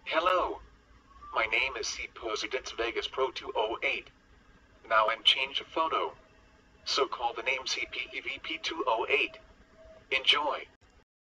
Hello, my name is CPozeEditzVegasPro208. Now I'm changed a photo, so call the name CPEVP208. Enjoy.